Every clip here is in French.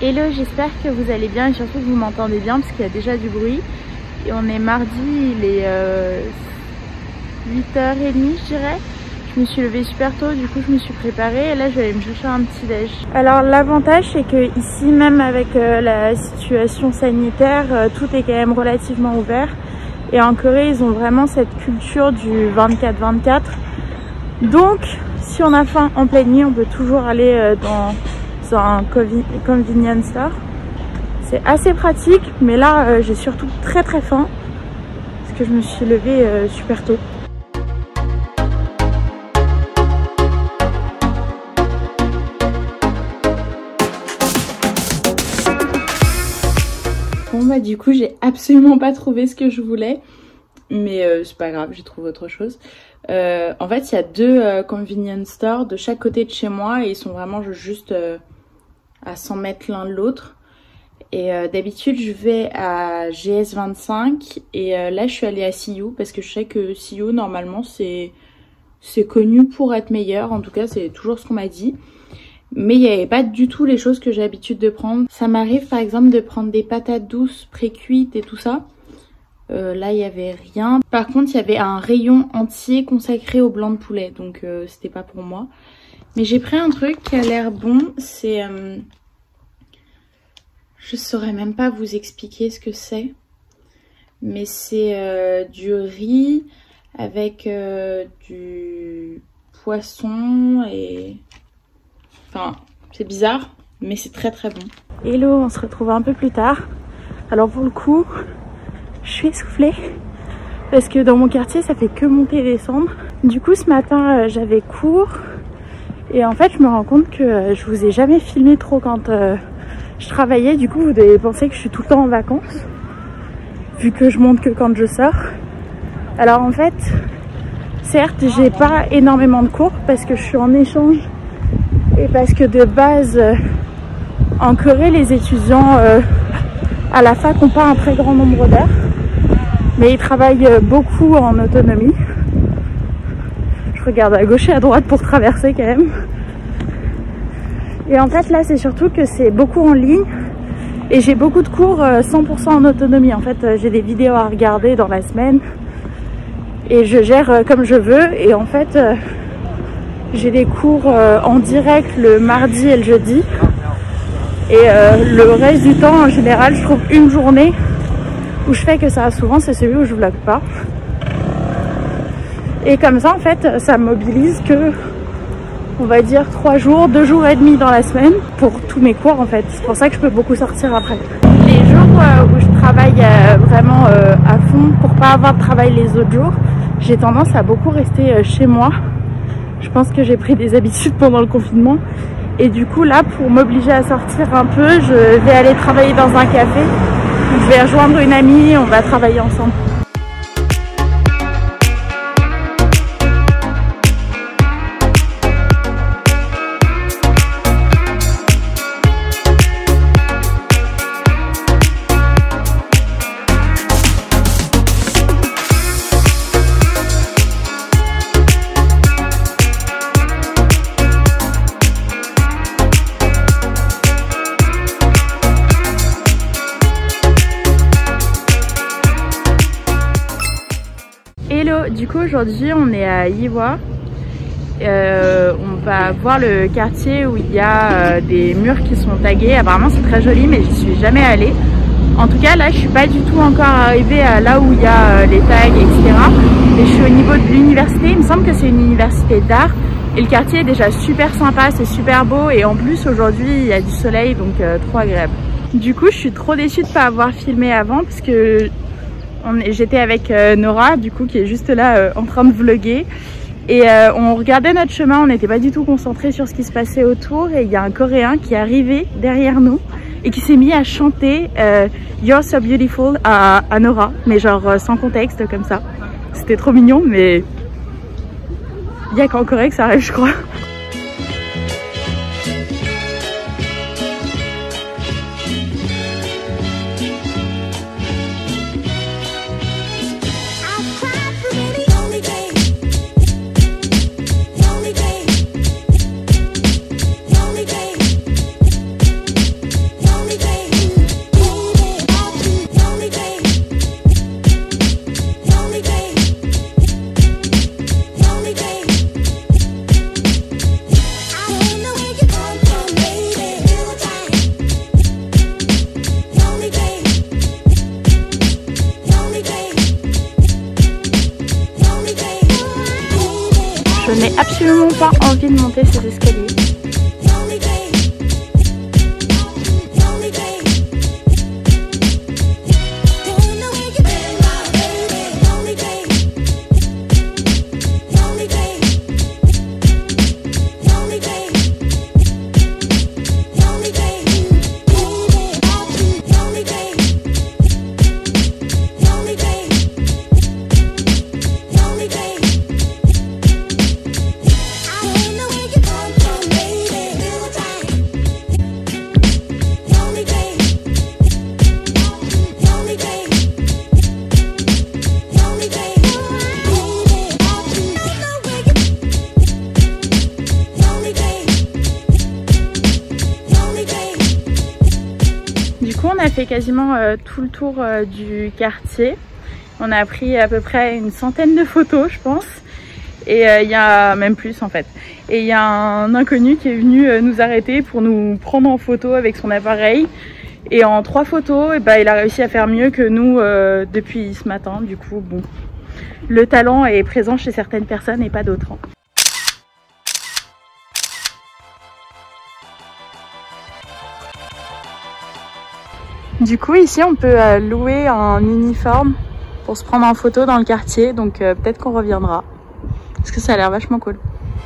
Hello, j'espère que vous allez bien et surtout que vous m'entendez bien parce qu'il y a déjà du bruit. Et on est mardi, il est 8h30 je dirais. Je me suis levée super tôt, du coup je me suis préparée et là je vais aller me chercher un petit déj. Alors l'avantage c'est que ici, même avec la situation sanitaire, tout est quand même relativement ouvert. Et en Corée ils ont vraiment cette culture du 24-24. Donc si on a faim en pleine nuit, on peut toujours aller dans un convenience store. C'est assez pratique, mais là j'ai surtout très faim parce que je me suis levée super tôt. Bon bah du coup j'ai absolument pas trouvé ce que je voulais, mais c'est pas grave, j'ai trouvé autre chose. En fait il y a deux convenience stores de chaque côté de chez moi et ils sont vraiment juste à 100 mètres l'un de l'autre. Et d'habitude je vais à GS25 et là je suis allée à CU parce que je sais que CU normalement c'est connu pour être meilleur, en tout cas c'est toujours ce qu'on m'a dit. Mais il n'y avait pas du tout les choses que j'ai l'habitude de prendre. Ça m'arrive par exemple de prendre des patates douces pré-cuites et tout ça. Là il n'y avait rien. Par contre il y avait un rayon entier consacré au blanc de poulet, donc c'était pas pour moi. Mais j'ai pris un truc qui a l'air bon, c'est... je saurais même pas vous expliquer ce que c'est. Mais c'est du riz avec du poisson et... Enfin, c'est bizarre, mais c'est très bon. Hello, on se retrouve un peu plus tard. Alors pour le coup, je suis essoufflée parce que dans mon quartier, ça fait que monter et descendre. Du coup, ce matin, j'avais cours et en fait, je me rends compte que je vous ai jamais filmé trop quand je travaillais. Du coup, vous devez penser que je suis tout le temps en vacances vu que je monte que quand je sors. Alors en fait, certes, j'ai pas énormément de cours parce que je suis en échange. Et parce que de base, en Corée, les étudiants à la fac n'ont pas un très grand nombre d'heures. Mais ils travaillent beaucoup en autonomie. Je regarde à gauche et à droite pour traverser quand même. Et en fait, là, c'est surtout que c'est beaucoup en ligne. Et j'ai beaucoup de cours 100% en autonomie. En fait, j'ai des vidéos à regarder dans la semaine. Et je gère comme je veux. Et en fait... j'ai des cours en direct le mardi et le jeudi. Et le reste du temps, en général, je trouve une journée où je fais que ça. Souvent, c'est celui où je vlog pas. Et comme ça, en fait, ça mobilise que, on va dire, 3 jours, 2 jours et demi dans la semaine pour tous mes cours, en fait. C'est pour ça que je peux beaucoup sortir après. Les jours où je travaille vraiment à fond pour pas avoir de travail les autres jours, j'ai tendance à beaucoup rester chez moi. Je pense que j'ai pris des habitudes pendant le confinement. Et du coup, là, pour m'obliger à sortir un peu, je vais aller travailler dans un café. Je vais rejoindre une amie et on va travailler ensemble. Hello, du coup aujourd'hui on est à Yiwa. On va voir le quartier où il y a des murs qui sont tagués. Apparemment c'est très joli mais j'y suis jamais allée. En tout cas là je suis pas du tout encore arrivée à là où il y a les tags etc. Et je suis au niveau de l'université, il me semble que c'est une université d'art. Et le quartier est déjà super sympa, c'est super beau. Et en plus aujourd'hui il y a du soleil donc trop agréable. Du coup je suis trop déçue de ne pas avoir filmé avant parce que j'étais avec Nora du coup qui est juste là en train de vlogger et on regardait notre chemin, on n'était pas du tout concentré sur ce qui se passait autour et il y a un Coréen qui est arrivé derrière nous et qui s'est mis à chanter You're so beautiful à Nora, mais genre sans contexte comme ça. C'était trop mignon mais il n'y a qu'en Corée que ça arrive je crois. n'ai absolument pas envie de monter ces escaliers. On a fait quasiment tout le tour du quartier. On a pris à peu près une centaine de photos, je pense. Et il y a même plus en fait. Et il y a un inconnu qui est venu nous arrêter pour nous prendre en photo avec son appareil. Et en 3 photos, il a réussi à faire mieux que nous depuis ce matin. Du coup, bon, le talent est présent chez certaines personnes et pas d'autres. Hein. Du coup, ici, on peut louer un uniforme pour se prendre en photo dans le quartier. Donc peut-être qu'on reviendra. Parce que ça a l'air vachement cool.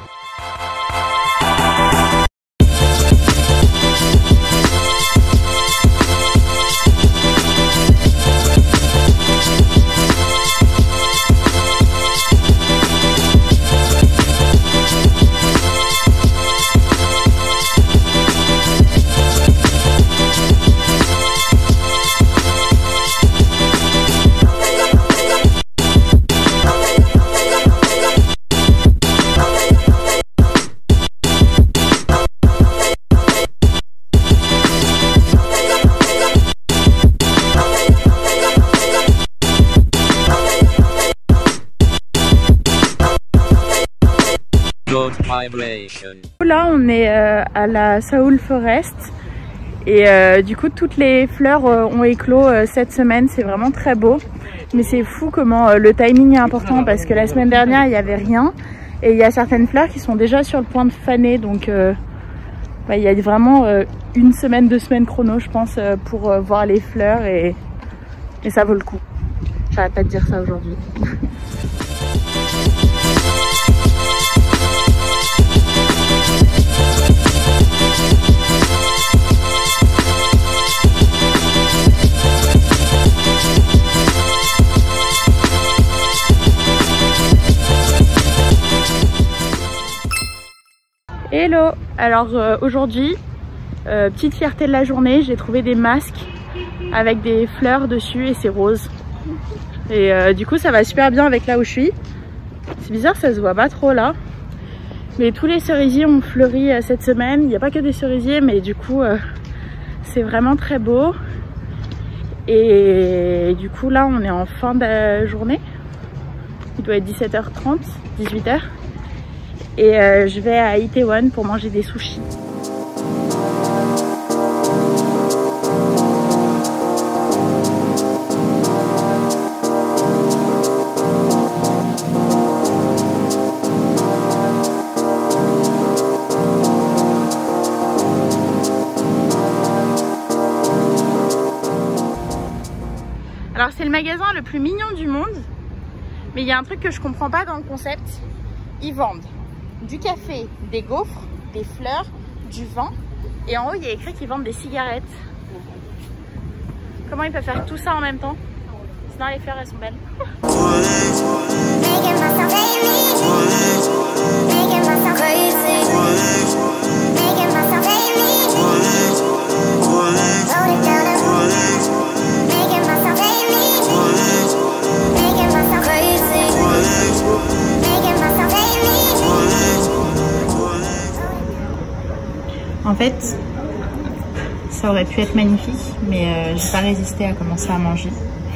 Là on est à la Saúl Forest et du coup toutes les fleurs ont éclos cette semaine, c'est vraiment très beau. Mais c'est fou comment le timing est important parce que la semaine dernière il n'y avait rien et il y a certaines fleurs qui sont déjà sur le point de faner, donc il y a vraiment 1 semaine, 2 semaines chrono je pense pour voir les fleurs et ça vaut le coup. J'arrête pas de dire ça aujourd'hui. Hello! Alors aujourd'hui, petite fierté de la journée, j'ai trouvé des masques avec des fleurs dessus et c'est rose. Et du coup ça va super bien avec là où je suis. C'est bizarre, ça se voit pas trop là. Mais tous les cerisiers ont fleuri cette semaine. Il n'y a pas que des cerisiers, mais du coup c'est vraiment très beau. Et du coup là on est en fin de journée. Il doit être 17h30, 18h. Et je vais à Itaewon pour manger des sushis. Alors c'est le magasin le plus mignon du monde, mais il y a un truc que je comprends pas dans le concept. Ils vendent du café, des gaufres, des fleurs, du vin, et en haut il y a écrit qu'ils vendent des cigarettes. Comment ils peuvent faire tout ça en même temps? Sinon les fleurs elles sont belles. En fait, ça aurait pu être magnifique, mais j'ai pas résisté à commencer à manger.